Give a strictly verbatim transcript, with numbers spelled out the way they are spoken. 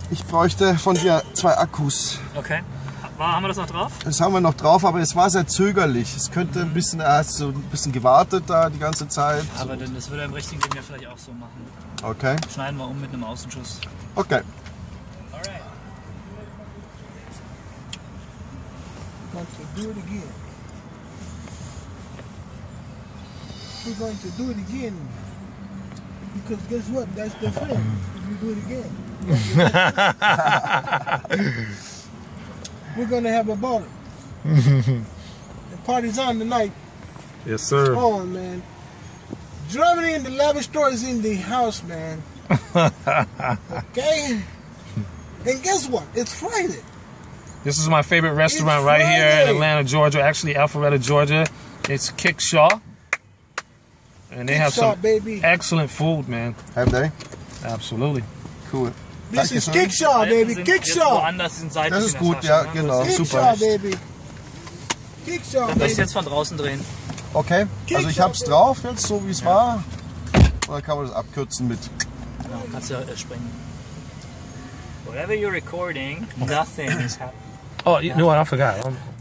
Ich bräuchte von dir zwei Akkus. Okay. War, haben wir das noch drauf? Das haben wir noch drauf, aber es war sehr zögerlich. Es könnte ein bisschen, er hat so ein bisschen gewartet da die ganze Zeit. Aber dann, das würde er im richtigen Leben ja vielleicht auch so machen. Okay. Schneiden wir um mit einem Außenschuss. Okay. Alright. We're going to do it again. We're going to do it again. Because guess what? That's the thing. If you do it again. We're gonna have a ball. The party's on tonight. Yes, sir. Oh man. Germany and the lavish store is in the house, man. Okay? And guess what? It's Friday. This is my favorite restaurant right here in Atlanta, Georgia. Actually, Alpharetta, Georgia. It's Kickshaw. And they have some baby. excellent food, man. Have they? Absolutely. Cool. This is Kickshaw, baby. Kickshaw. Das ist gut, ja, genau. Super. Kickshaw, baby. Kickshaw, Dann soll ich baby. jetzt von draußen drehen. Okay, also ich hab's drauf jetzt, so wie es war. Oder kann man das abkürzen mit? Genau, kannst du ja äh, springen. Whatever you're recording, nothing is happening. Oh, you know what? I forgot. I'm